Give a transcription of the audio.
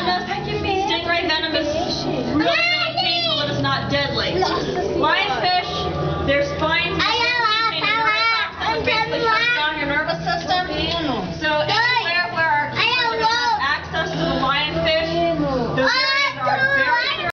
venomous. Stingray venom is really, really painful, but it's not deadly. Lionfish, there's